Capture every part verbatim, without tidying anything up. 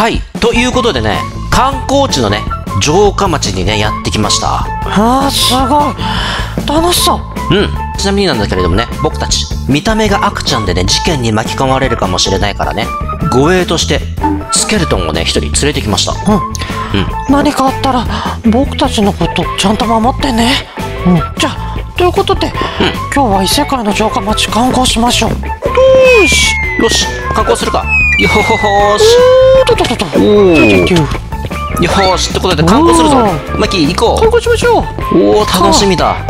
はい。ということでね、観光地のね、城下町にね、やってきました。 あー、すごい。楽しそう。 うん。ちなみになんだけれどもね、僕たち、見た目が悪ちゃんでね、事件に巻き込まれるかもしれないからね、護衛として、スケルトンをね、一人連れてきました。 うん。うん。何かあったら、僕たちのことちゃんと守ってね。うん。じゃあ、ということで、うん、今日は異世界の城下町観光しましょう。よーし。 よし、観光するか。よーし。 おーとととと。 おー。よーし、ってことで観光するぞ。マキ、行こう。 観光しましょう。 おー、楽しみだ。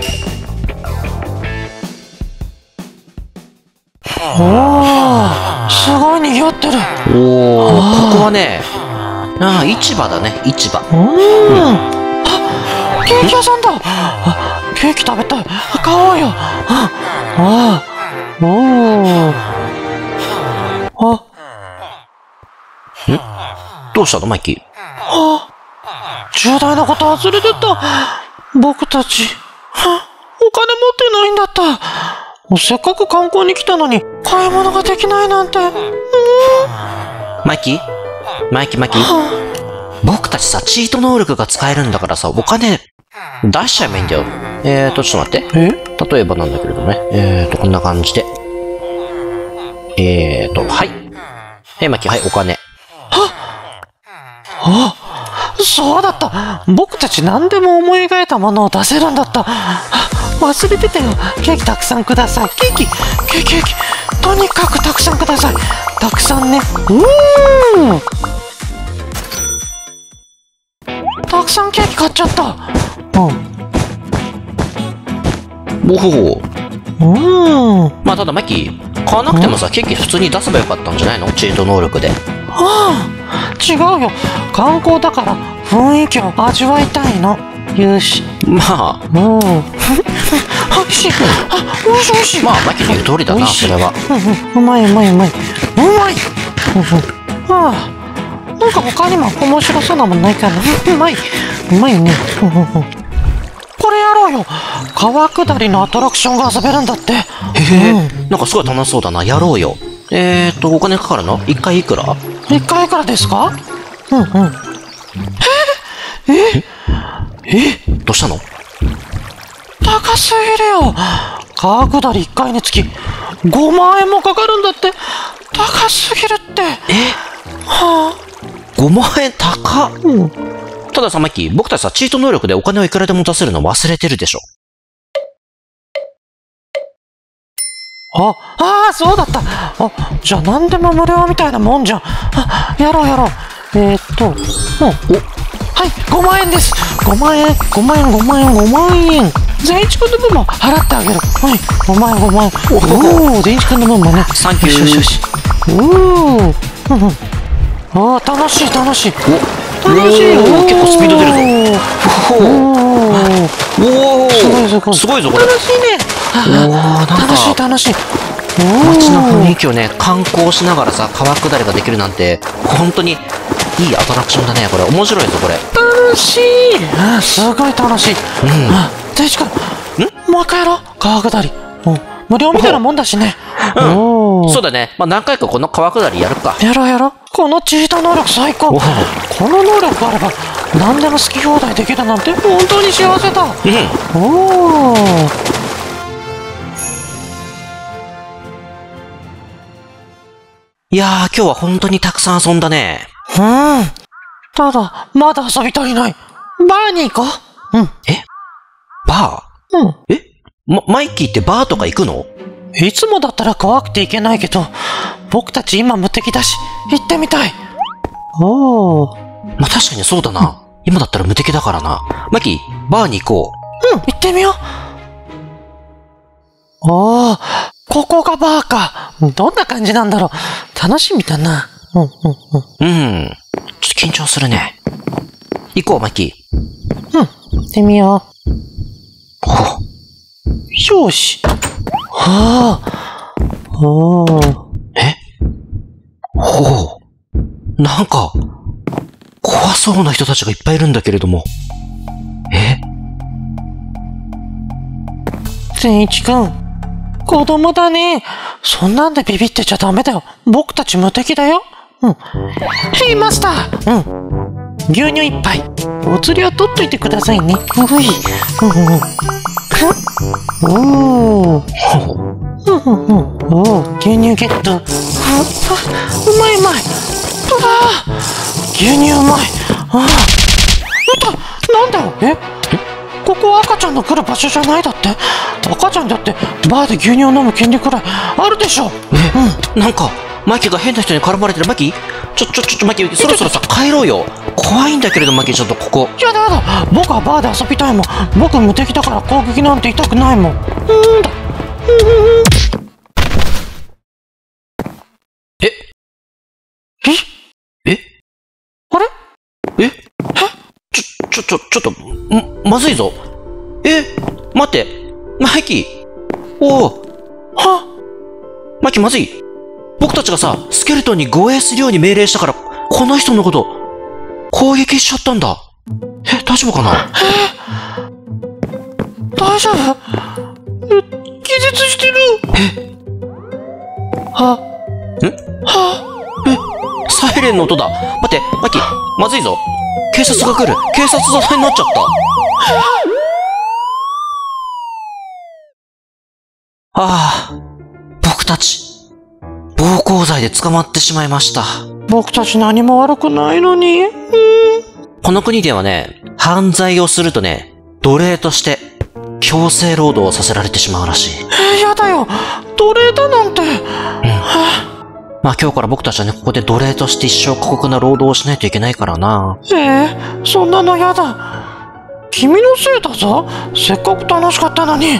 おー、すごい賑わってる。 おー、ここはね、ああ、市場だね、市場。 うん。あ、ケーキ屋さんだ。あ、ケーキ食べたい。買おうよ。あ、あ、おー。あ、 ん？どうしたの、マイキー？ あ、重大なこと忘れてた。僕たち、は、お金持ってないんだった。せっかく観光に来たのに買い物ができないなんて。うん、 マイキーマイキーマイキー、僕たちさ、チート能力が使えるんだからさ、お金出しちゃえばいいんだよ。えーと、ちょっと待って。え例えばなんだけれどね。えーと、こんな感じで。えーと、はい。えー、マイキー、はい、お金。 あ、そうだった。僕たち何でも思い描いたものを出せるんだった。忘れてたよ。ケーキたくさんください。ケーキ、ケーキ、ケーキ。とにかくたくさんください。たくさんね。うーん。たくさんケーキ買っちゃった。うん。 おほほ。 うん。 まあ、ただマイキー、買わなくてもさ、ケーキ普通に出せばよかったんじゃないの？チート能力で。 ああ、違うよ。観光だから雰囲気を味わいたいの。よし。 まあ。 うん。おいしい。あ、おいしいおいしい。 まあ、マキの言う通りだな、それは。 うまいうまいうまい。うまい。ああ、なんか他にも面白そうなもんないかな。うまい。うまいね。これやろうよ。川下りのアトラクションが遊べるんだって。へえ、なんかすごい楽しそうだな。やろうよ。えーと、お金かかるの？一回いくら？ 一回いくらですか？うんうん。えええどうしたの？ 高すぎるよ。川下りいっかいにつきごまんえんもかかるんだって。高すぎるって。 え？ はあ、 ごまんえん高っ。 うん。 たださ、マッキー、僕たちさ、チート能力でお金をいくらでも出せるの忘れてるでしょ。 あ、ああ、そうだった。あ、じゃあ何でも無料みたいなもんじゃん。あ、やろうやろう。えー、っと、もう、お、はい、ごまんえんです。ごまんえん、ごまんえん、ごまんえん、ごまんえん。善一君の分も払ってあげる。はい、ごまんえん、ごまんえん。おお、善一君の分もね。 サンキュー。 よしよしよし。おお、うんうん。ああ、楽しい楽しい。 お、楽しい。おお、結構スピード出るぞ。おお、おお、すごいすごい。すごいぞ、これ。 楽しいね。おお、楽しい楽しい。 街の雰囲気をね、観光しながらさ、川下りができるなんて、本当にいいアトラクションだね、これ。面白いぞ、これ。 楽しい。あ、すごい楽しい。うん。あ、大地君。ん？もう一回やろう。川下り。うん。無料みたいなもんだしね。 うん。そうだね。まあ、何回かこの川下りやるか。 やろうやろう。このチート能力最高。この能力があれば、何でも好き放題できるなんて、本当に幸せだ。うん。おー。 いやー、今日は本当にたくさん遊んだね。 うん。ただ、まだ遊び足りない。バーに行こう。うん。 え？バー？うん。え？ま、マイキーってバーとか行くの？ いつもだったら怖くて行けないけど、僕たち今無敵だし、行ってみたい。おー。 まあ、確かにそうだな。うん、今だったら無敵だからな。マイキー、バーに行こう。うん、行ってみよう。おー。ここがバーか。どんな感じなんだろう。楽しみだな。うんうんうん。うん。ちょっと緊張するね。行こう、マッキー。うん。行ってみよう。 ほう。よし。はあ。おー。 え？ほう。なんか、怖そうな人たちがいっぱいいるんだけれども。え？ 善一くん。子供だね。そんなんでビビってちゃダメだよ。僕たち無敵だよ。 うん。ヘイマスター。うん。牛乳一杯。お釣りは取っといてくださいね。うい。うんうん。おー。うんうんうん。おー、牛乳ゲット。あ、あ、うまいうまい。うわー。牛乳うまい。ああ。なんだよ。えここは赤ちゃんの来る場所じゃないだって。赤ちゃんだってバーで牛乳を飲む権利くらいあるでしょ。 え、うん、なんかマキが変な人に絡まれてる。マキ、ちょちょちょちょマキ、そろそろさ帰ろうよ。怖いんだけれどマキ、ちょっとここ。 やだやだ、僕はバーで遊びたいもん。僕無敵だから攻撃なんて痛くないもん。うんだ。 えええあれえちょちょちょちょっとま、まずいぞ。え待って、マキ。おお、 はマキ、まずい。僕たちがさスケルトンに護衛するように命令したからこの人のこと攻撃しちゃったんだ。え、大丈夫かな。 え大丈夫。え、気絶してる。 えはんはえ、サイレンの音だ。待って、マキ、まずいぞ。警察が来る。警察沙汰になっちゃった。ああ、僕たち暴行罪で捕まってしまいました。 僕たち何も悪くないのに。 この国ではね、犯罪をするとね、奴隷として強制労働をさせられてしまうらしい。 えー、やだよ、奴隷だなんて。うん、 まあ今日から僕たちはね、ここで奴隷として一生過酷な労働をしないといけないからな。 えー、そんなのやだ。君のせいだぞ。せっかく楽しかったのに。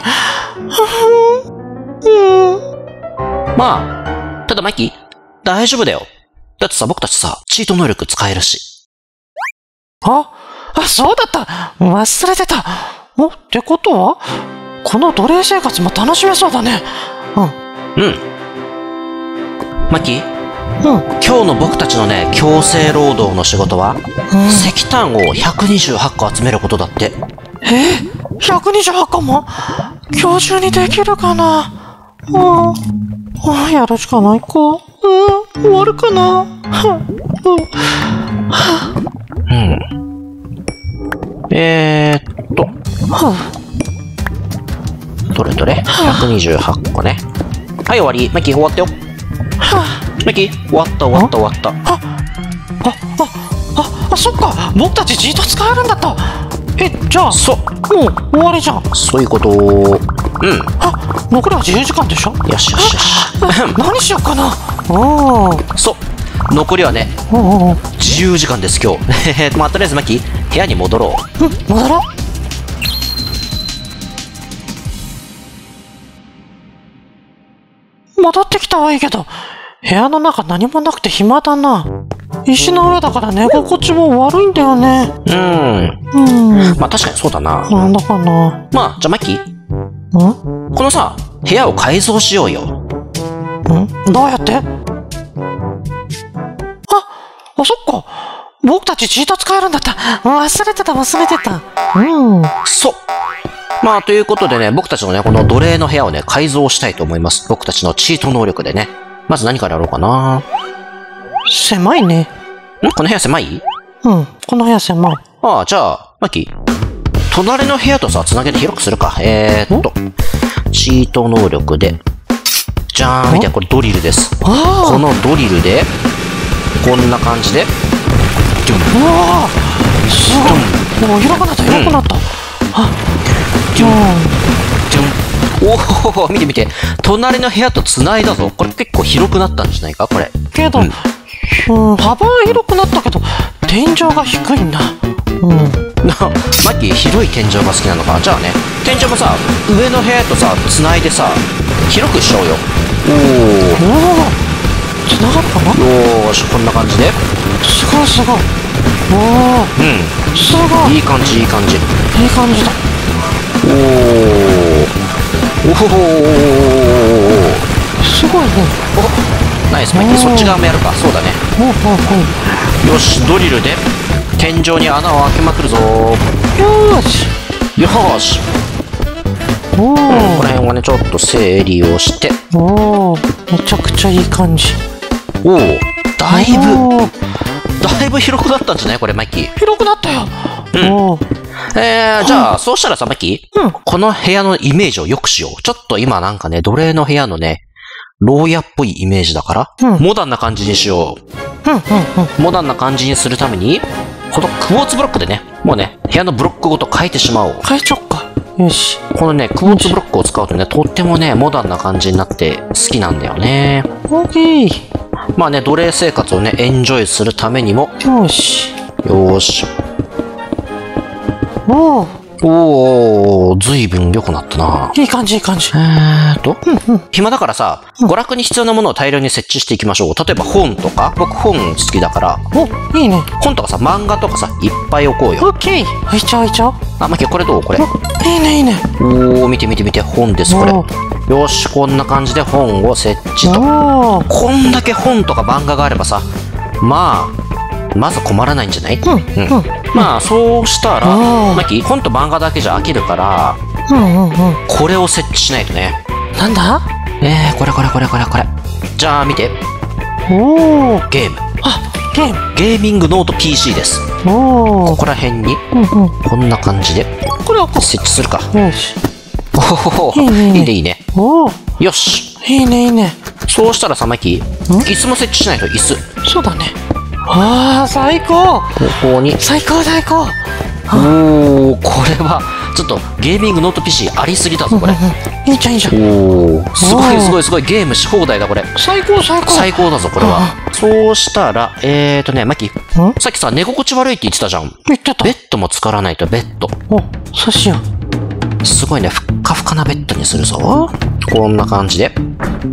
うん、 まあ、ただマイキー、大丈夫だよ。だってさ、僕たちさ、チート能力使えるし。 あ、あ、そうだった。忘れてた。お、ってことはこの奴隷生活も楽しめそうだね。うん。 うん。マキ、 うん、 今日の僕たちのね、強制労働の仕事は、うん、石炭をひゃくにじゅうはっこ集めることだって。 えー、ひゃくにじゅうはっこも今日中にできるかな。うん、うん、やるしかないか。うん、終わるかな。 うん。えーっと。どれどれ ?ひゃくにじゅうはっこね。はい、終わり。マキ、終わったよ。マキ、終わった終わった終わった。 あ、あ、あ、あ、そっか。僕たちジート使えるんだった。え、じゃあ、 そう。 もう終わりじゃん。 そういうこと。うん。 あ、残りは自由時間でしょ。 よしよしよし。 何しようかな。おー。そう。残りはね、自由時間です今日。まあとりあえずマキ、部屋に戻ろう。 うん、戻ろう。戻ってきたはいいけど、部屋の中何もなくて暇だな。石の上だから寝心地も悪いんだよね。 うん。 うん。 まあ確かにそうだな。 なんだかな。 まあ、じゃあマキ、 ん？ このさ、部屋を改造しようよ。 ん？どうやって？あ、あ、そっか。僕たちチート使えるんだった。忘れてた忘れてた。うん。 そう。まあ、ということでね、僕たちのね、この奴隷の部屋をね、改造したいと思います。僕たちのチート能力でね。まず何からやろうかな。 狭いね。 ん？この部屋狭い？ うん、この部屋狭い。 ああ、じゃあ、マキ、隣の部屋とさ、つなげて広くするか。えーっと、チート能力で、じゃーん、見て、これドリルです。このドリルで、こんな感じで、 うわー、すごい。もう広くなった、広くなった。あ、 ジュン、ジュン。おお、見て見て。隣の部屋と繋いだぞ。これ結構広くなったんじゃないかこれ。 けど、うん、幅は広くなったけど、天井が低いんだ。うん。 マッキー、広い天井が好きなのか。じゃあね、天井もさ、上の部屋とさ、繋いでさ、広くしちゃおうよ。おお。繋がるかな？ よーし、こんな感じで。 すごいすごい。おお。 うん。 すごい。 いい感じ、いい感じ。 いい感じだ。 おー。おほほー。 すごいね。 お、ナイス、マッキー、そっち側もやるか。そうだね。 ほうほうほう。 よし、ドリルで天井に穴を開けまくるぞ。 よーし。 よーし。 おー。 うん、この辺はね、ちょっと整理をして。 おー。めちゃくちゃいい感じ。 おお、 だいぶ、 おーだいぶ広くなったんじゃないこれ、マイキー。 広くなったよ。 うんおーえー、じゃあ、そうしたらさ、マイキー、 うんこの部屋のイメージを良くしよう。ちょっと今なんかね、奴隷の部屋のね、牢屋っぽいイメージだから、 うんモダンな感じにしようんうんうん。 う。モダンな感じにするために、このクォーツブロックでね、もうね、部屋のブロックごと変えてしまおう。 変えちゃおっか。よし。 このね、クォーツブロックを使うとね、とってもね、モダンな感じになって好きなんだよね。 オーケー。 まあね、奴隷生活をね、エンジョイするためにも、 よし。 よーし。 おーおー、ずいぶん良くなったな。 いい感じいい感じ。 えーと、暇だからさ、娯楽に必要なものを大量に設置していきましょう。例えば本とか、僕本好きだから、 お、いいね。 本とかさ、漫画とかさ、いっぱい置こうオよ。 ッケー。開いちゃう開いちゃう。 あ、マキこれどうこれ。 お、いいねいいね。 おー、見て見て見て、本です、これ。 およし、こんな感じで本を設置と。 おー。 こんだけ本とか漫画があればさ、まあ、まず困らないんじゃない？ うんうんまあ、そうしたら、 おーマキ、本と漫画だけじゃ飽きるから、 うんうんうん。 これを設置しないとね。 なんだ？ えー、これこれこれこれこれ。じゃあ見て、 おー。 ゲーム。 あ、ゲーム。 ゲーミングノート ピーシー です。 おー。 ここら辺に、 うんうん。 こんな感じでこれはこ設置するか。 う。よし。 おほほほ。 いいねいいねいいね。 おー。 よし。 いいねいいね。 そうしたらさ、マキ、椅子も設置しないと、椅子。 そうだね。あー、最高。 ここに。 最高最高。 おー、これは、ちょっとゲーミングノート ピーシー ありすぎだぞ、これ。 いいじゃんいいじゃん。 おー、すごいすごいすごい、ゲームし放題だ、これ。 最高最高。 最高だぞ、これは。そうしたら、えーとね、マキ、 んさっきさ、寝心地悪いって言ってたじゃん。 言ってたベ。ッドも作らないと、ベッド。 お、そうしよう。 すごいね、ふっかふかなベッドにするぞ。こんな感じで。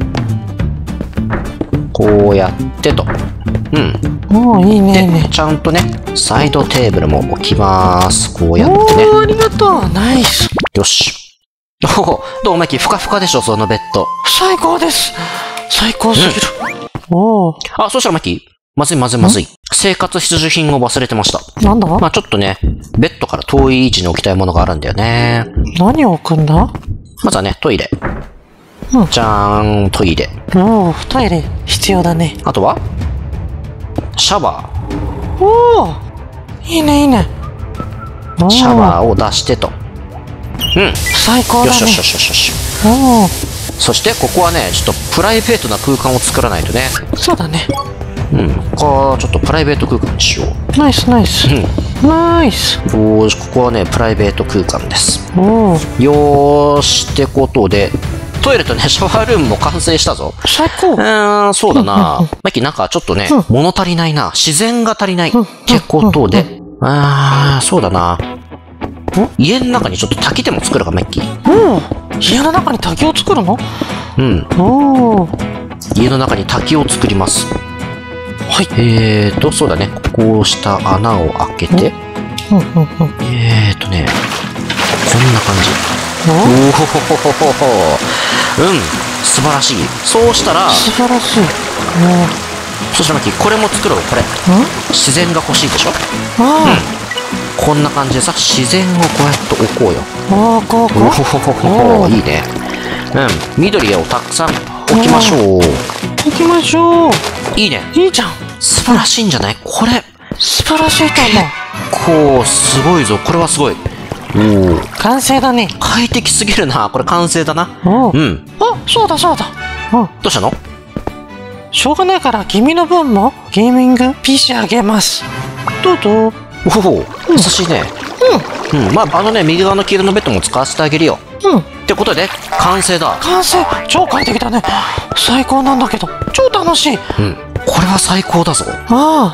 こうやってと。うん。 おー、いいねいいねで、。ちゃんとね、サイドテーブルも置きます。こうやってね。 おー、ありがとう。ナイス。 よし。おお、どうマキ、ふかふかでしょ、そのベッド。 最高です。最高すぎる。おー、 あ、そしたらマキ、まずいまずいまずい。生活必需品を忘れてました。 なんだ？ まあちょっとね、ベッドから遠い位置に置きたいものがあるんだよね。 何を置くんだ？ まずはね、トイレ。 うんじゃーん、トイレ。 おー、トイレ必要だね。 あとはシャワおー、いいねいいね。おー。シャワーを出してと。うん。よ最高だね。 しよしよしよしよし。 おー、 そして、ここはね、ちょっとプライベートな空間を作らないとね。 そうだね。 うん。ここはちょっとプライベート空間にしよう。 ナイスナイス。 うナイス。 ん。よーし、ここはね、プライベート空間です。 おー、 よーし、ってことで、トイレとね、シャワールームも完成したぞ。 最高。 うーん、そうだな。マキ、なんかちょっとね、 うん物足りないな。自然が足りない。っうんてことで、あー、そうだな。家の中にちょっと滝でも作るか、マッキー。 おー、家の中に滝を作るの？ うん。 おー、 家の中に滝を作ります。 はい。 えーと、そうだね。こうした穴を開けて、 うんうんうん。 えーとね、こんな感じ。おおーほほほほほほ。うん、素晴らしい。そうしたら、 素晴らしい。 そしたらマッキー、これも作ろう、これ。 おー、ん？ 自然が欲しいでしょ？ あこんな感じでさ、自然をこうやって置こうよ。 ー、おー、こうおこほほほほほ、いいね。うん、緑をたくさん置きましょう。 う。行きましょう。 いいね。 いいじゃん。 素晴らしいんじゃない？これ、 素晴らしいとこう、すごいぞ。これはすごい。おお、 思う。完成だね。 快適すぎるな。これ完成だな。 おー、 うん。 あ、そうだそうだ。うん。 どうしたの？ しょうがないから君の分もゲーミング ピーシー あげます。どうぞ。 おお、優しいね。うん。うん。まあ、あのね、右側の黄色のベッドも使わせてあげるよ。 うん。うん。 ってことで、完成だ。 完成。超快適だね。最高なんだけど。超楽しい。 うん。これは最高だぞ。 あ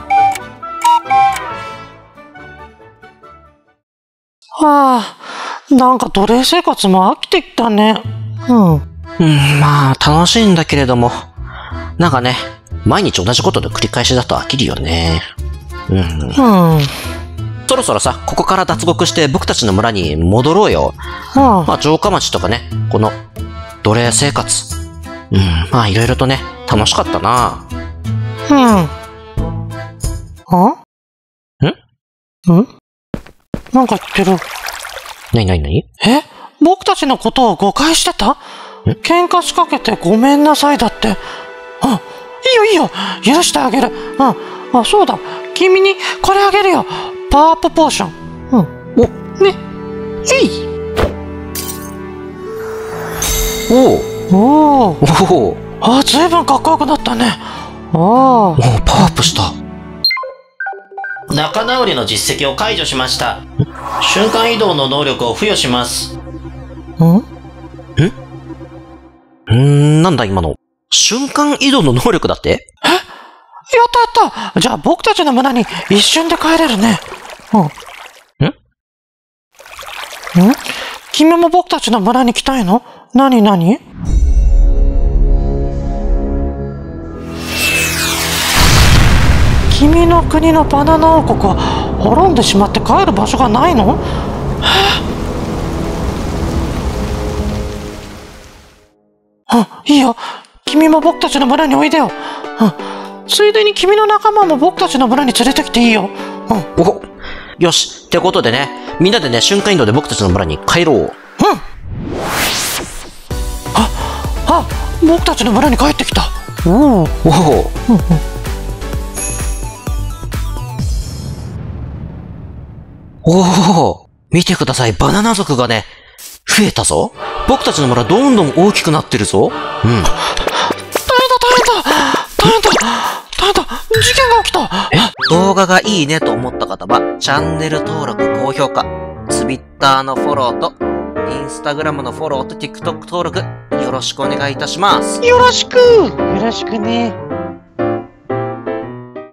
あ。ああ。なんか奴隷生活も飽きてきたね。うん。 うん、まあ、楽しいんだけれども、なんかね、毎日同じことの繰り返しだと飽きるよね。うん。 うん。 そろそろさ、ここから脱獄して僕たちの村に戻ろうよ。 あまあ、城下町とかね、この奴隷生活。うん、まあ、いろいろとね、楽しかったな。 うん。あんんなんか言ってる。 なになになに？ え僕たちのことを誤解してた？喧嘩しかけてごめんなさいだって。あ、 いいよいいよ。許してあげる。うん。あ、そうだ。君にこれあげるよ。パワーアップポーション。うん。お、ね。えい。 おお。 おー。 おお。 あ、ずいぶんかっこよくなったね。ああ。 おお、パワーアップした。仲直りの実績を解除しました。瞬間移動の能力を付与します。 ん？ん？ うーん、なんだ今の。瞬間移動の能力だって？ え？やったやった。じゃあ僕たちの村に一瞬で帰れるね。うん。 ん？ん？ 君も僕たちの村に来たいの？なになに？君の国のバナナ王国は滅んでしまって帰る場所がないの？うん、いいよ。君も僕たちの村においでよ。うん。ついでに君の仲間も僕たちの村に連れてきていいよ。 うん。お、よし。ってことでね、みんなでね、瞬間移動で僕たちの村に帰ろう。うん。 あ、あ、僕たちの村に帰ってきた。 おお。おお。うんうん。おお、見てください。バナナ族がね、増えたぞ。僕たちの村どんどん大きくなってるぞ。うん。大変だ、 大変だ大変だ大変だ事件が起きた。 え、動画がいいねと思った方は、チャンネル登録、高評価、Twitter のフォローと、Instagram のフォローと TikTok 登録、よろしくお願いいたします。 よろしくよろしくね。